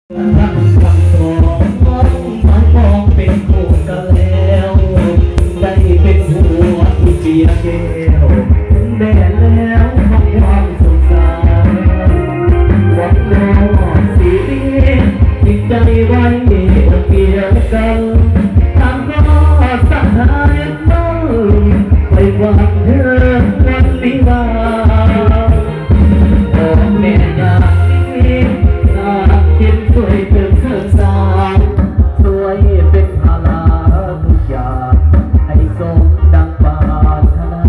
ทั้งทั้งสองมันมองเป็นคู่กันแล้วได้เป็นหัวที่เปียแก้วแด่แล้วของความสงสารหวังโลกสีจิตใจไว้เปียกันทางก็สหายมั่งไปหวังเธอวันวิวาโอ้แม่ยาคิดสวยเป็นเธอสาวสวยเป็นพาราทุกอย่างให้สมดังปรารถนา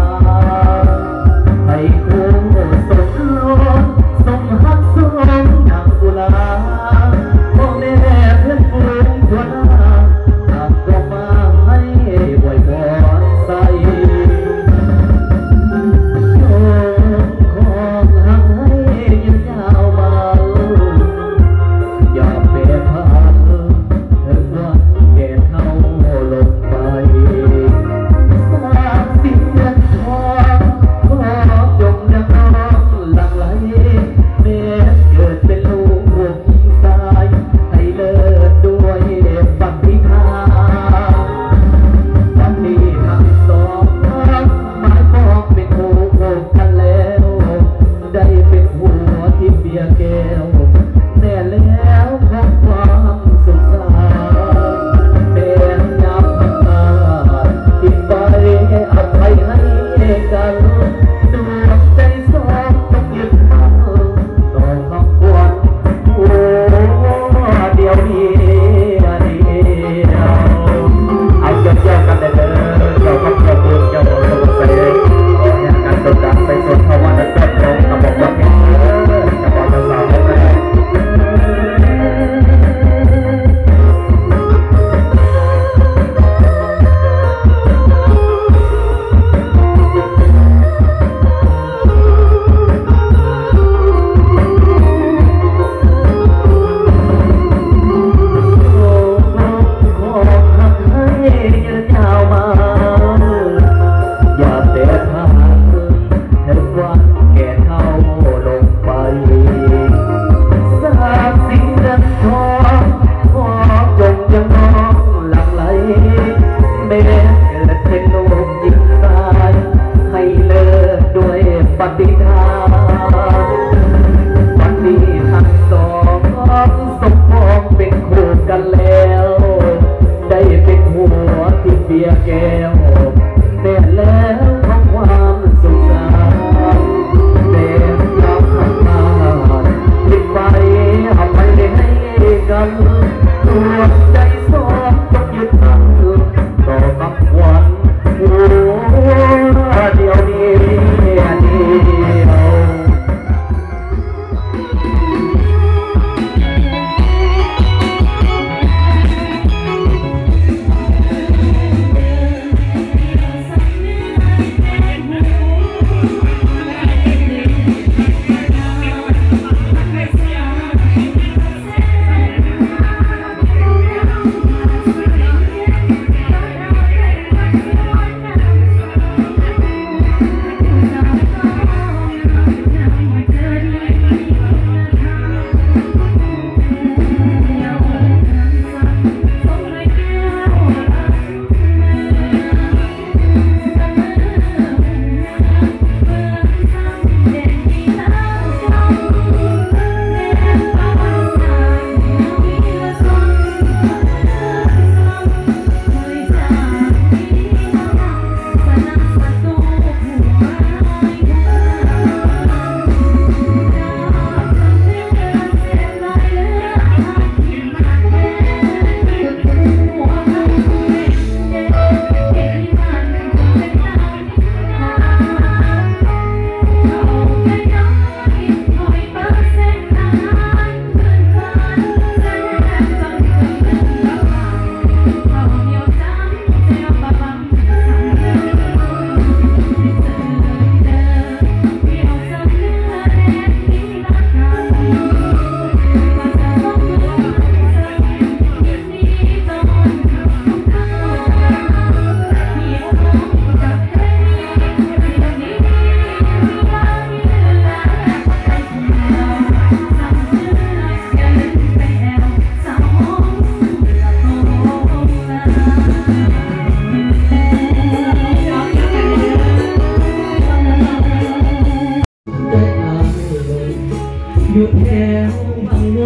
ให้คู่สมรสสมหักสมดังกุลาพ่อแม่เพื่อนฝูงทั่วหน้าต่างก็มาให้อวยพรใส่โอ้ของหักให้ยืนยาวมาอย่าเปรียบผ่านเธอวันแก่เท่าลงไปสร้างเสียงทองขอจงยังน้องหลั่งไหลแม้เกิดเป็นลูกหญิงชายให้เลิศด้วยปฏิภาณวันนี้ทั้งสองหมายปองเป็นคู่กันแล้วได้เป็นหัวที่เปียแก้วแน่แล้วของความสุขสารแม่ยามทำงานที่ไปอภัยให้กันดวงใจสองต้องยึดมั่นต่อคำวันโอ้เดียวนี้เดียวเอาเจ้ากันได้เลยเจ้ากับเจ้าบุญเจ้าโสเสกอย่างกันตดังไปสนภาวนาเกิดลงกระบอกว่าเป็นกระบอกจะสาวได้ปฏิทานวันนี้ทั้งสองสมพงเป็นคู่กันแล้วได้เป็นหัวที่เปียแก้วแน่แล้วของความสุขสารแน่ยามทำงานผิดไปเอาไปได้ให้กันดวงใจสองต้องยึดมั่นต่อกับวันโอ้เดียวนี้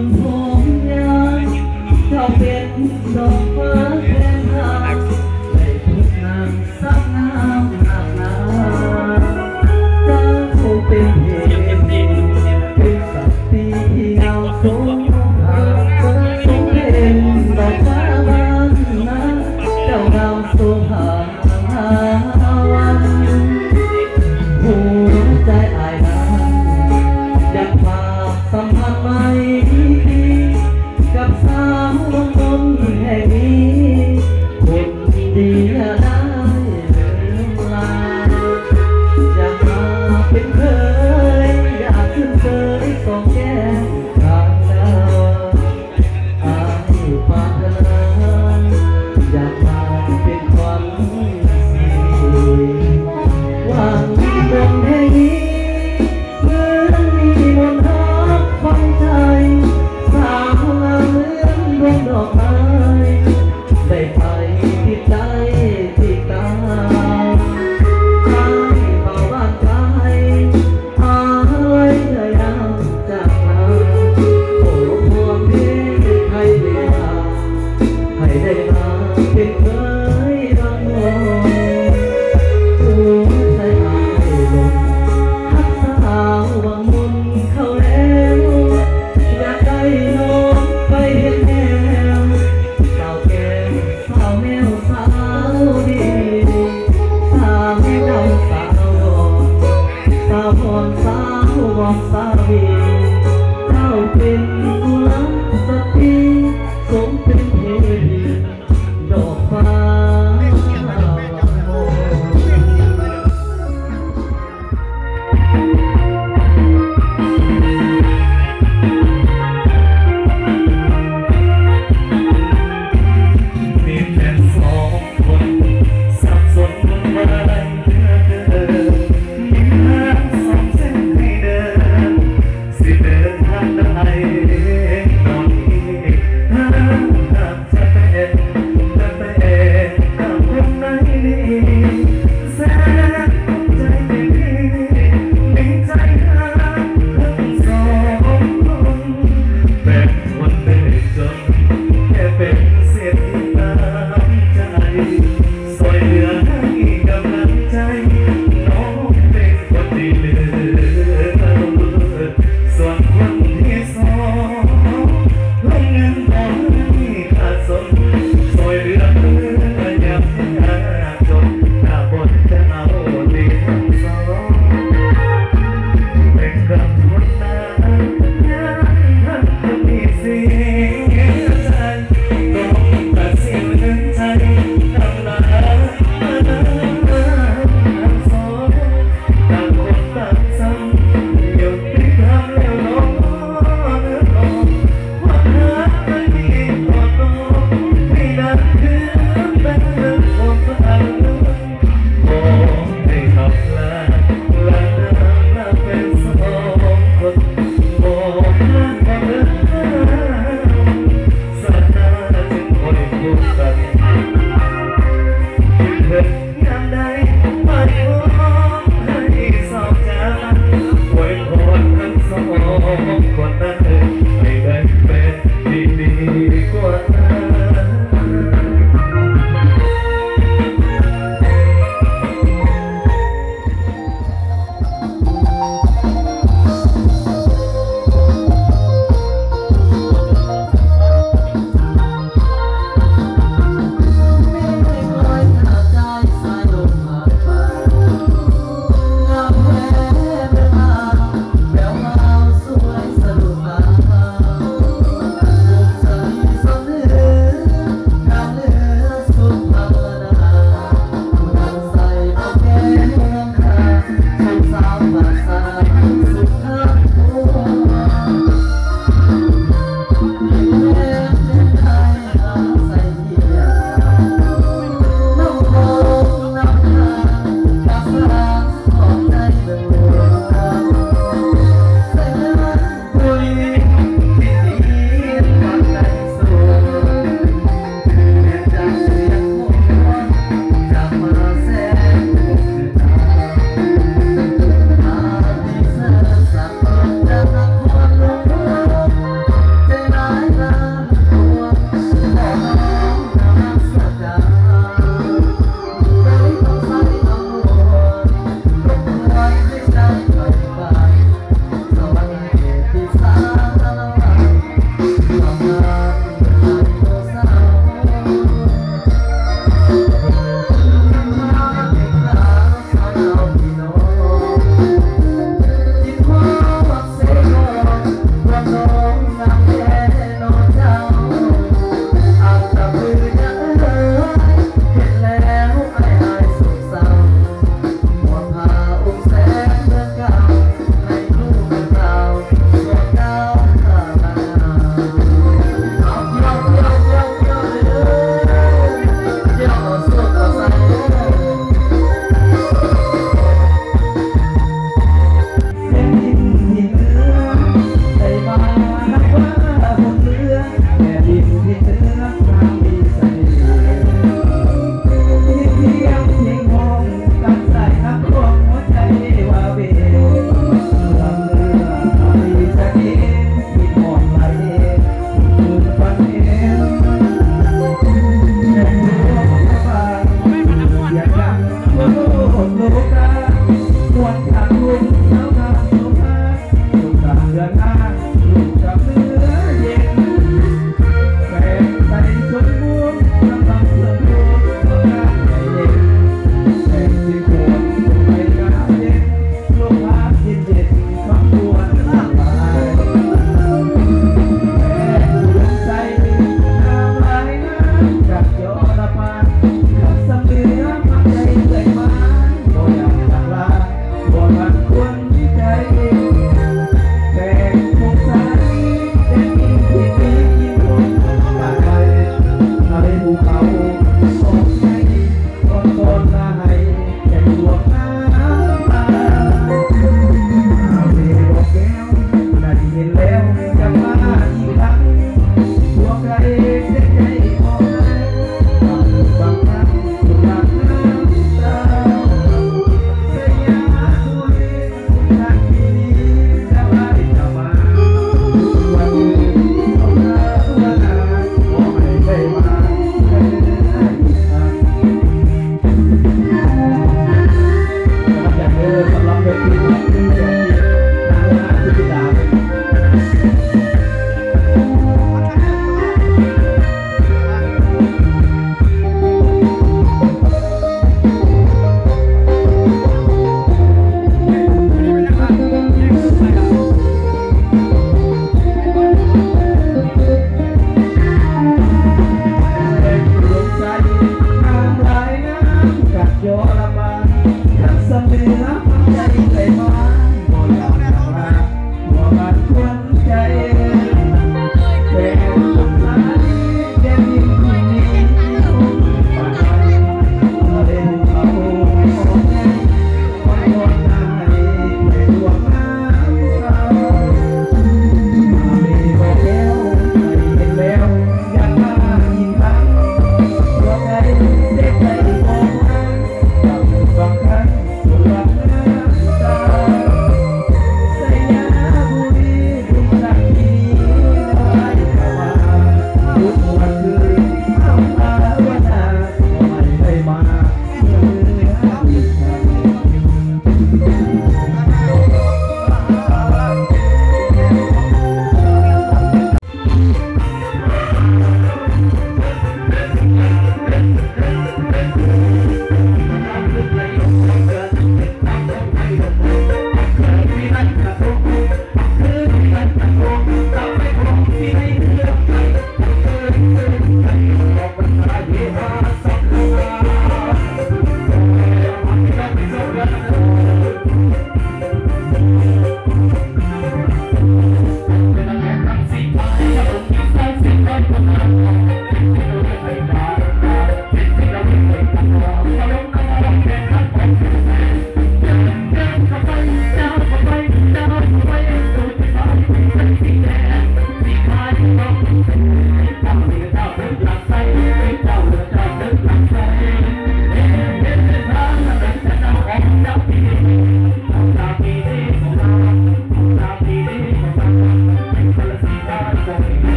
นทองงามเจ้าเป็นดอกฟ้า